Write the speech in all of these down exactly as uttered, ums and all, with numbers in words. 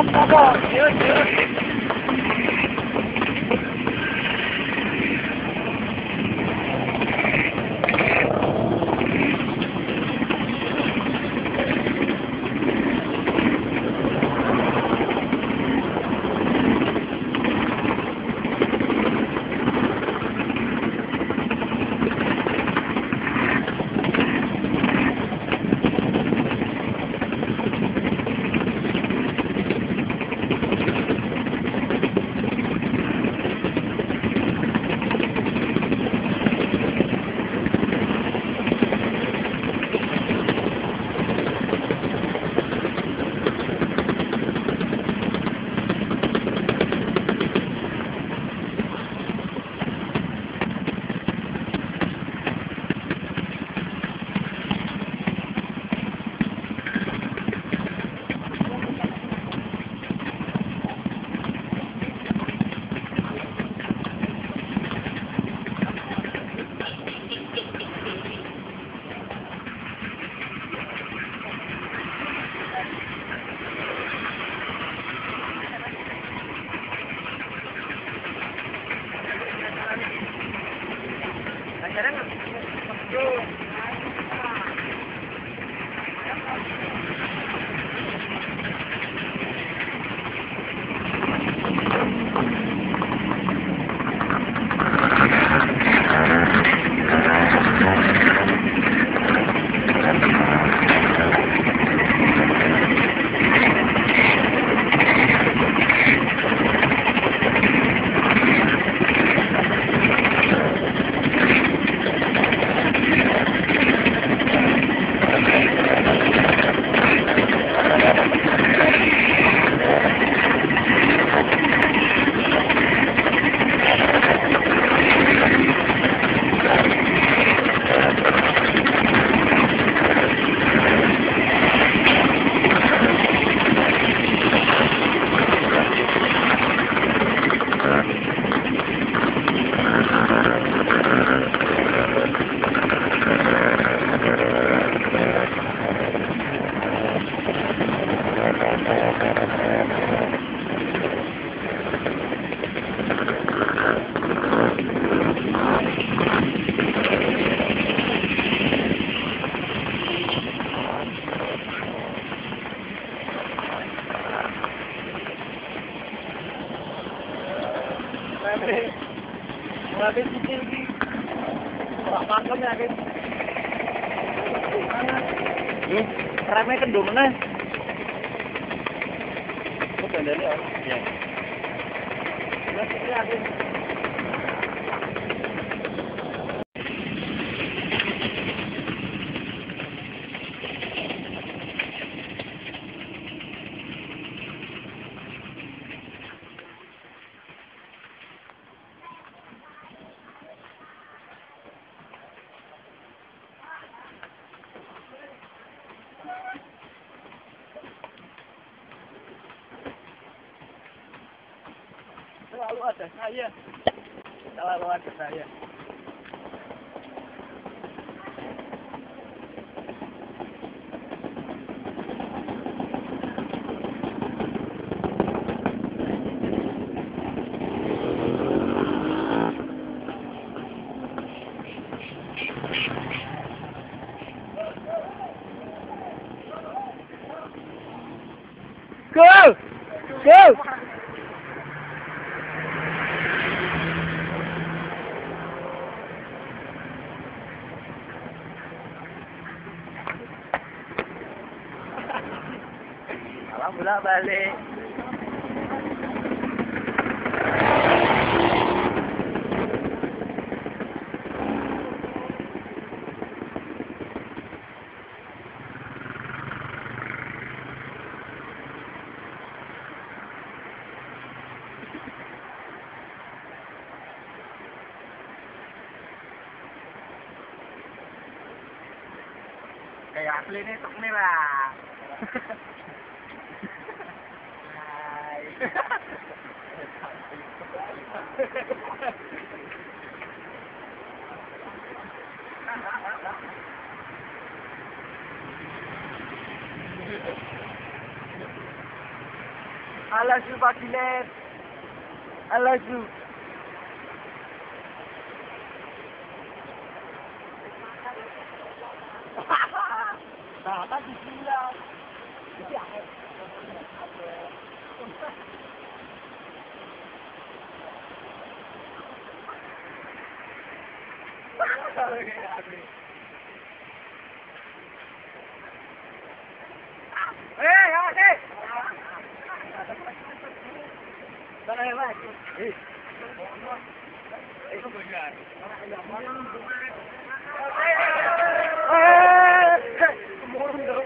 Apa? Yun, yun. Grabe si Silvi. Pakam ya, guys. Hmm, ramai kendung na. Kok sandalnya ya? Iya. Grabe ya, guys. Selalu ada saya. Selalu ada saya. Go! Go! Alhamdulillah balik. Kayak asli nih tok nih lah. I love you, Bakilet. I love you. Nah, kan bismillah. Jadi akhir. Eh, ya, eh. Sana ya, Mas. Eh. Itu benar. Eh, kemurun dong.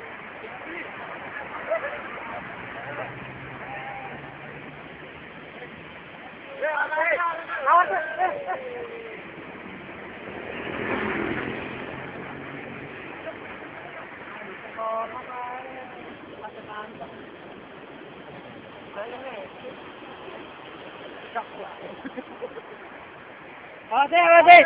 Ya, eh. Awas, eh. Awas, awas.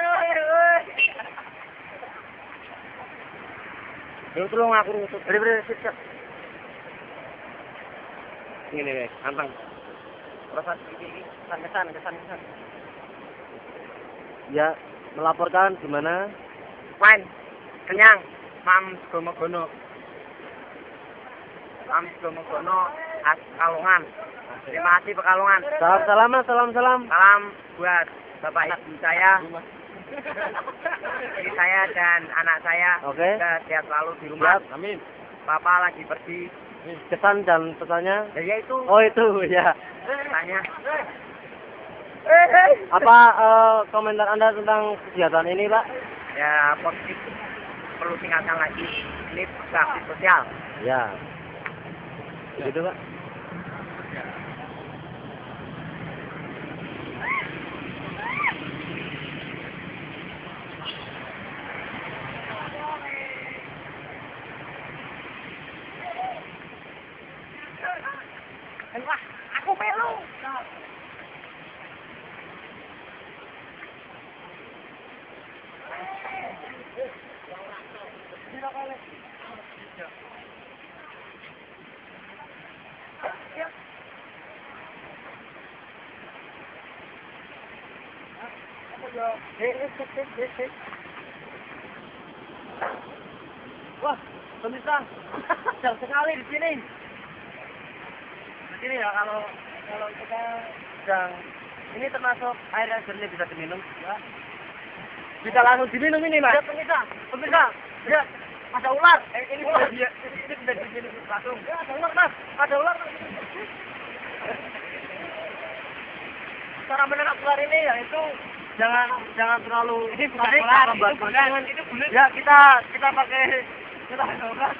Yo tolong aku nutup. Beri-beri sip-sip. Ini nih, antang. Proses ini kesan kesan kesan. Ya, melaporkan gimana? Fine. Kenyang. Mam Gomogono. Mam Gomogono As Kalungan. Terima kasih Pekalungan. Salam salam salam salam. Salam buat Bapak Ibu saya. Istri saya dan anak saya. Oke. Okay. Sehat selalu di rumah. Siap. Amin. Papa lagi pergi. Kesan dan pesannya? Ya, ya itu. Oh itu ya. Pesannya. Apa uh, komentar Anda tentang kegiatan ini, Pak? Ya positif. Perlu tingkatkan lagi. Ini bakti sosial. Ya. Begitu, Pak. Wah, aku pelu. Wah, pemirsa, jauh sekali di sini. Di sini ya kalau kalau kita sedang ini termasuk air yang jernih bisa diminum, ya. Bisa langsung diminum ini, Mas. Ya, pemirsa, pemirsa, ya, ada ular. Eh, ini ular, ya. Ini bisa diminum langsung. Ya, ada ular, Mas. Ada ular. Cara menangkap ular ini yaitu jangan jangan terlalu ini bukan ular, itu bulan, itu bulan. Ya, kita kita pakai kita ada ular.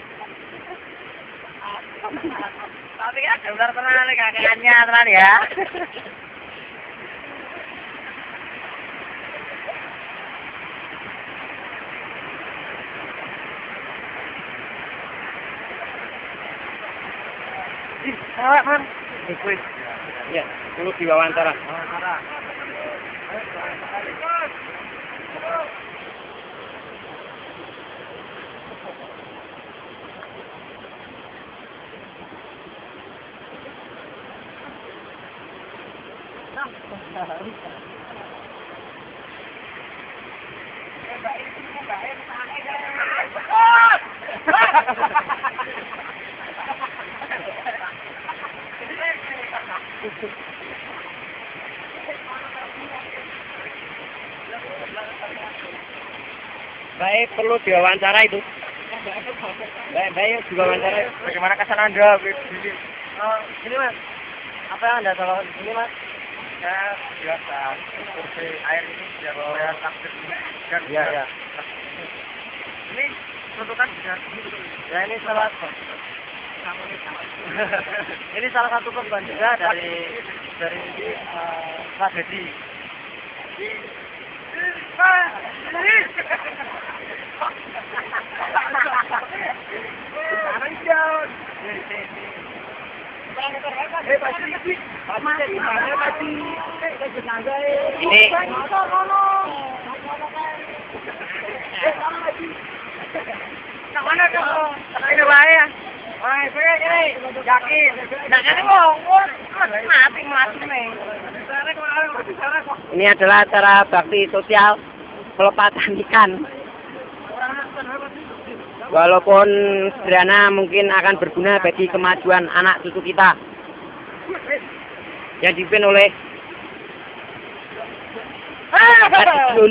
Tapi ada ular tenan kakeannya tenan ya. Ih, salah, Man. Ikuit. Ya, perlu diwawancara. Wawancara. Baik, perlu diwawancara itu. Baik, baik, diwawancara. Bagaimana kesan Anda? Oh, ini Mas, apa yang Anda tahu di sini, Mas? Ya, biasa. Kursi air ini biar saya takdir ini. Ya, ya. Ini tentukan bisa. Ya, ini salah satu. Ini salah satu korban juga dari dari uh, tragedi. Ini mana tuh? Ini bahaya. Wah, kowe kene yakin. Nek kene wong mati mati nih. Ini adalah acara bakti sosial pelepasan ikan. Walaupun sederhana mungkin akan berguna bagi kemajuan anak cucu kita. Yang dipimpin oleh Jun.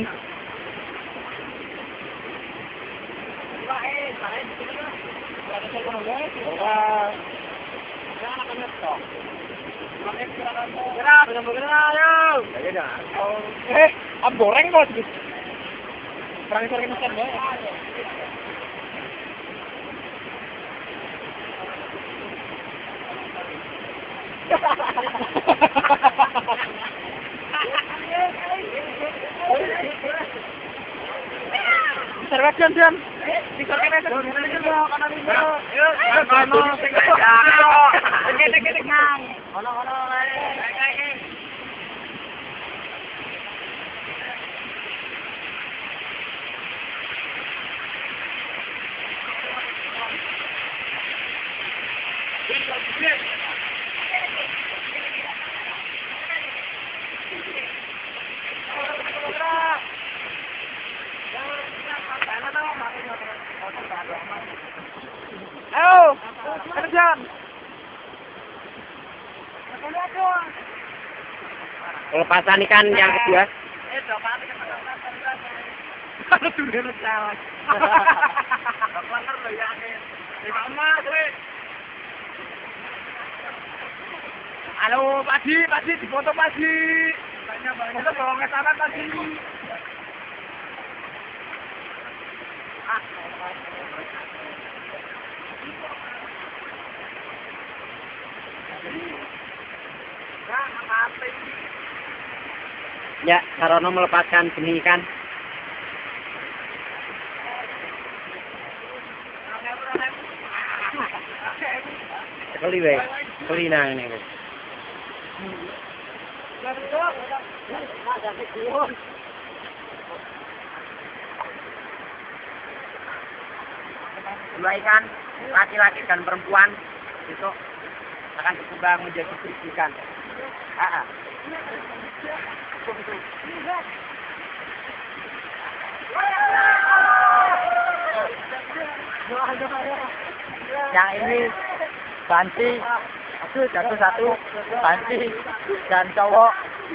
Eh, am goreng kok. Perang sore mesin ya. Servat Jon Jon. Disorkene Jon. Yo, ono sing kene-kene nang. Ono-ono ae. Ayo, kerjaan. Pelepasan ikan yang kedua. Halo, Padi, Padi, difoto Padi. Foto bawa ngesaran Padi. Ya, Sarono melepaskan benih ikan. Kali weh, kali nang ini. Dua ikan, laki-laki dan perempuan, itu akan berkembang menjadi seribu ikan. Ah, ah. Yang ini banci, aduh jatuh satu, banci dan cowok.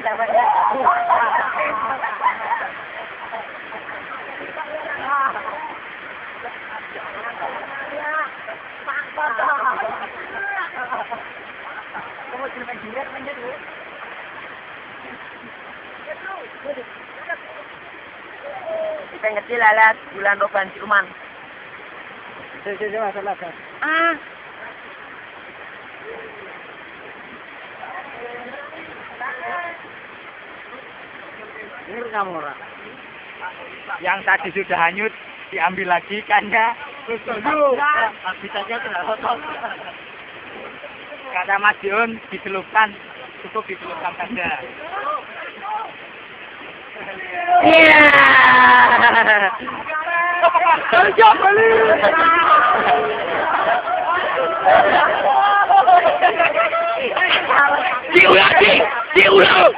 Ikan kecil alat bulan roban ciuman. Sini masuk lagi. Ah. Ini kamu orang. Yang tadi sudah hanyut diambil lagi ikannya. Terus dulu. Habitatnya sudah kotor. Kata Mas Dion dicelupkan, cukup dicelupkan saja. Iya. Kerja beli. Diulang, di, diulang.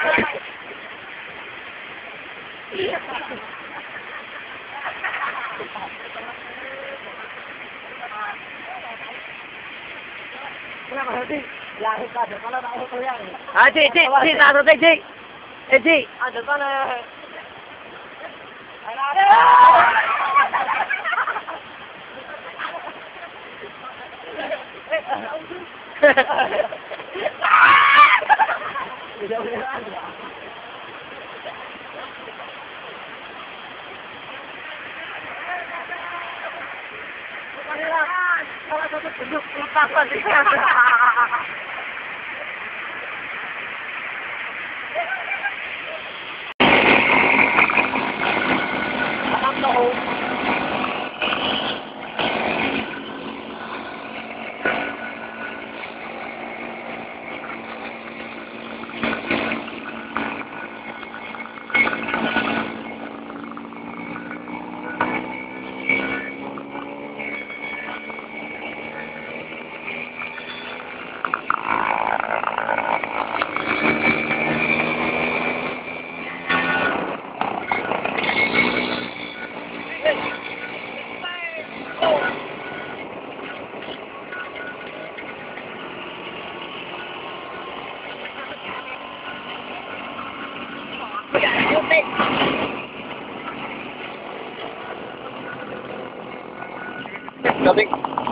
Kenapa sih? Ya, kita ada kalau tak mau yang. Ah, cik, cik, cik, taruh cik, cik. Eh, cik. Ada mana? Ada. Salah satu bentuk pelepasan ikan. Jopik.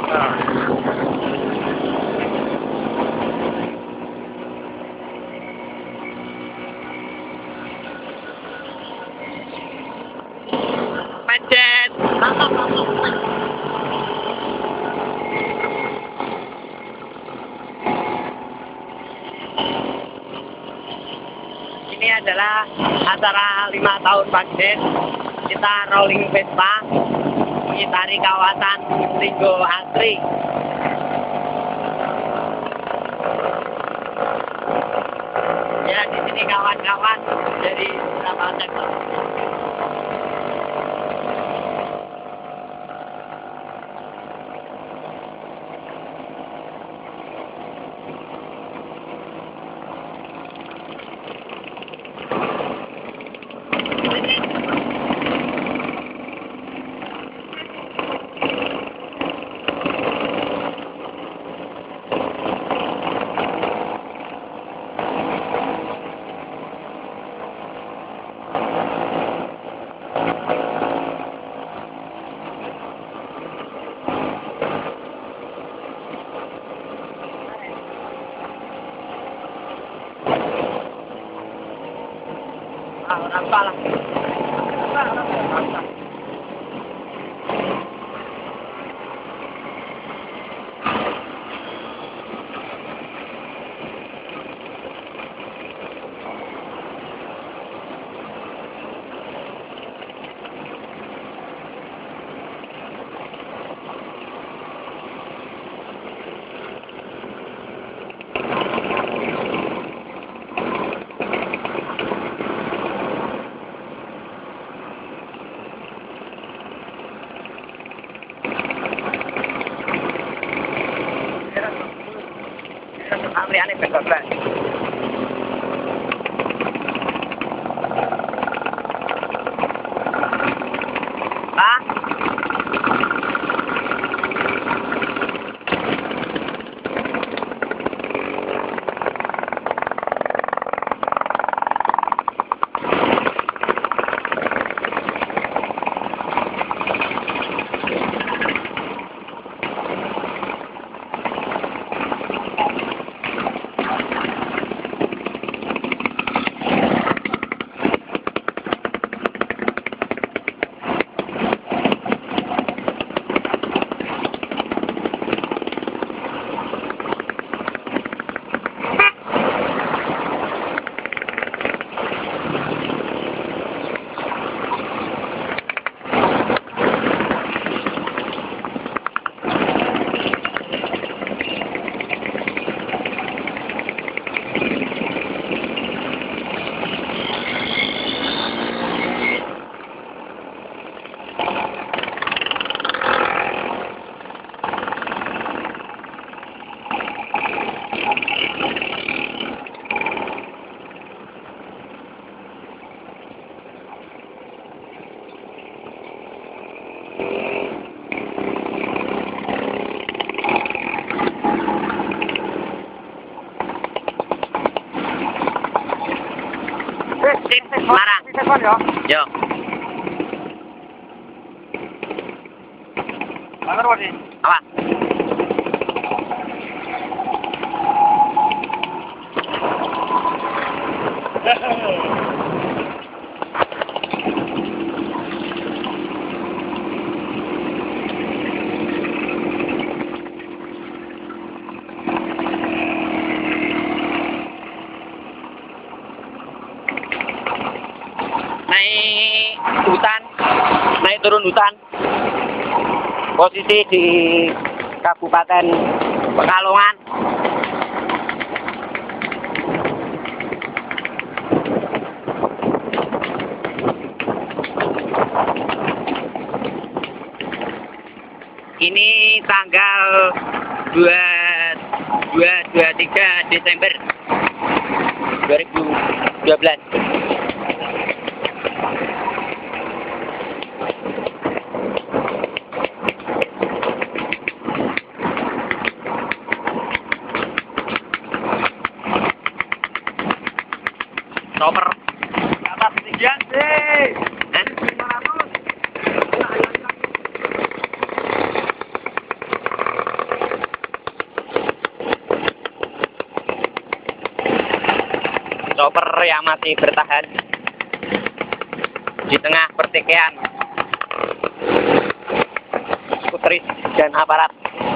Pencet. Ini adalah acara lima tahun Pakden. Kita rolling Vespa mengitari kawasan Linggo Asri. Ya, di sini kawan-kawan dari beberapa sektor. Ah, orang salah. Antriane bener-bener. Ah? Marang. Yo. Apa? Naik hutan, naik turun hutan. Posisi di Kabupaten Pekalongan. Ini tanggal dua puluh tiga Desember dua ribu dua belas. Stopper ke atas ketinggian sih. Eh? lima ratus. chopper yang masih bertahan di tengah pertikaian skuteris dan aparat.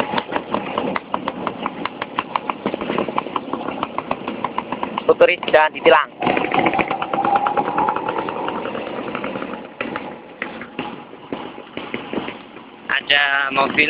Skuteris dan ditilang. Ada mobil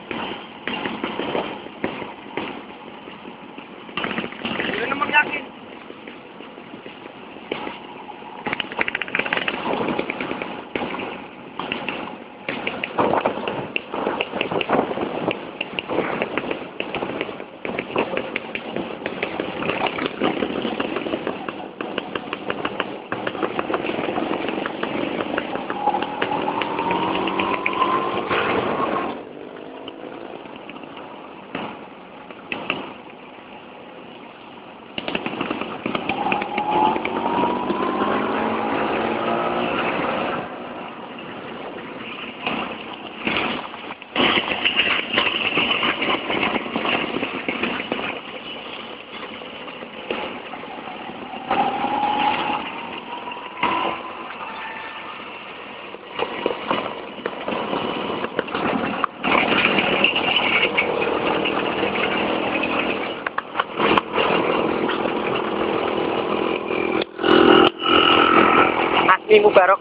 Asmi Mubarok.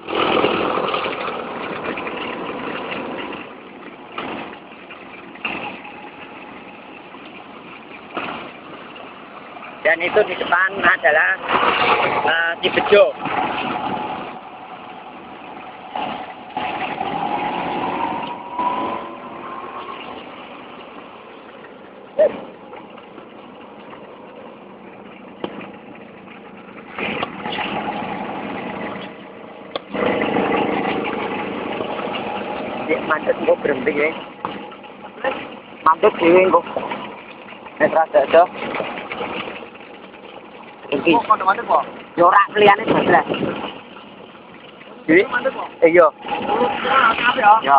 Dan itu di depan adalah uh, Cibejo. Mandet kok berhenti ya. Mandet dhewe kok. Nek rada aja. Iki. Kok mandet kok? Yo ora liyane jelas. Iki mandet kok? Iya. Ya.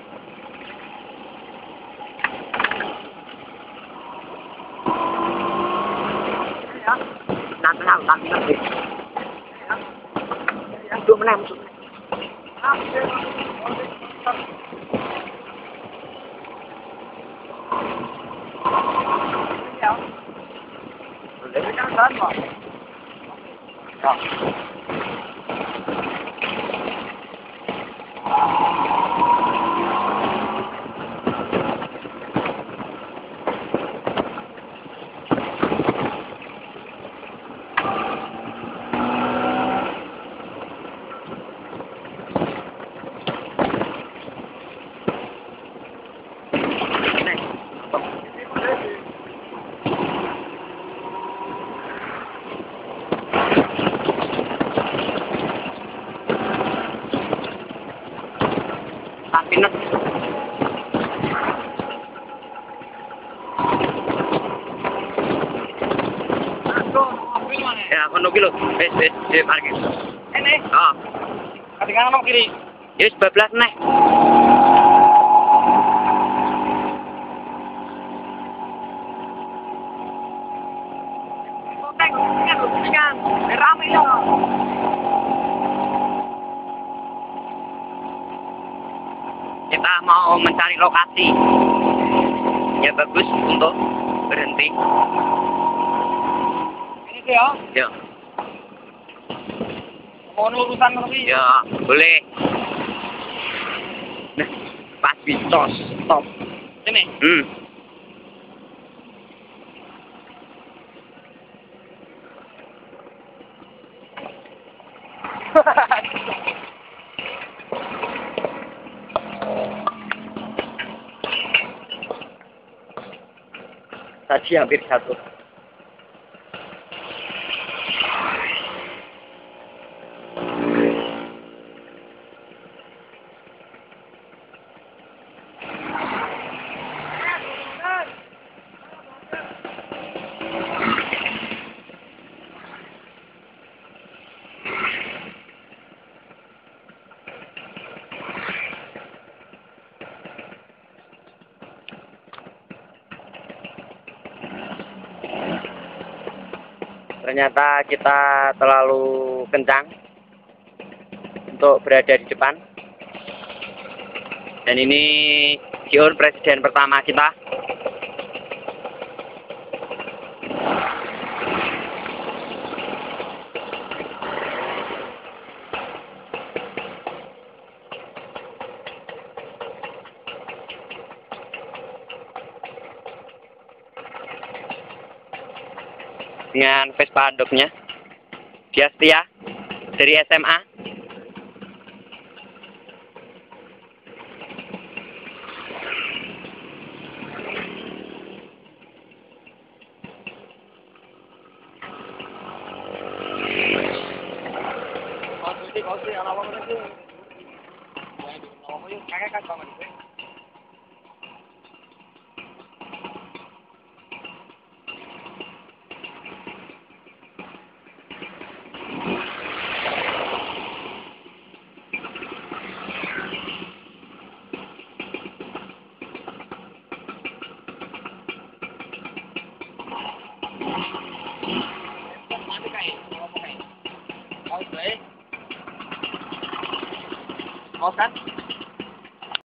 Nanti nanti nanti. Itu menang. Pinat. Ya, kono ki lho. Wis wis di parkir. Ini? Heeh. Ketinggalan nang kiri. Ya wis bablas neh. Koteng, kan kan. Rame ya. Kita mau mencari lokasi ya bagus untuk berhenti. Ini sih ya? Ya. Mau urusan lebih? Ya, boleh. Nah, pas bitos, stop. Sini? Hmm. Tadi hampir satu. Ternyata kita terlalu kencang untuk berada di depan. Dan ini Jiun, presiden pertama kita. Dengan Vespa handuknya. Dia setia dari S M A. Mau kan?